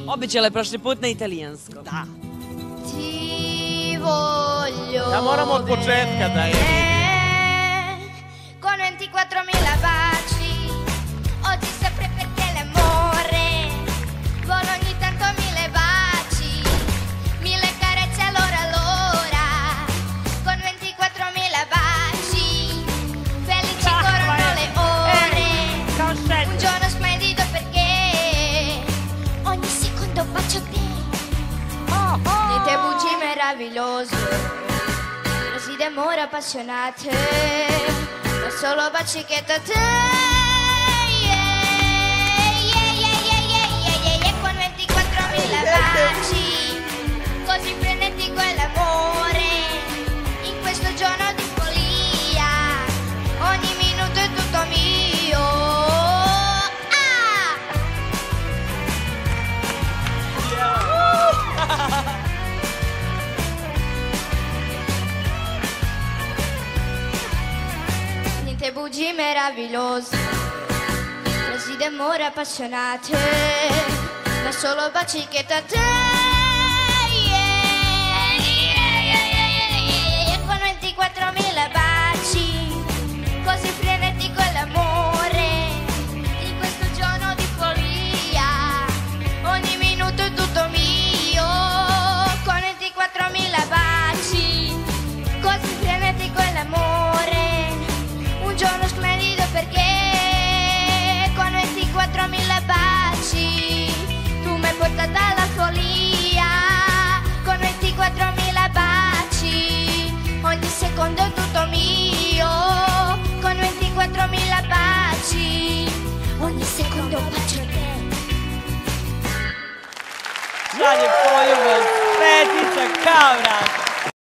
Obećala je prošli put na italijanskom. Da. Ti voglio Da moramo od početka da je con 24.000 baci, oggi sempre perché l'amore vola ogni tanto 1000 baci, 1000 carezze all'ora, con 24.000 baci, felici corrono le ore, un giorno splendido perché ogni secondo bacio te, niente bugie meravigliose, così d'amore appassionate, ma solo baci che da te, con 24.000 baci, così frenetico è l'amore, in questo giorno di follia, ogni minuto è tutto mio. Niente bugie meravigliose, frasi d'amore appassionate, ma solo baci che da te, con 24.000 baci, così frenetico è l'amore, in questo giorno di follia, ogni minuto è tutto mio, con 24.000 baci, così frenetico è l'amore, un giorno splendido perché con 24.000 baci tu mi hai portata alla follia, con 24.000 baci ogni secondo è tutto mio, con 24.000 baci ogni secondo bacio te. Žalje poljubav, Petica Kavran.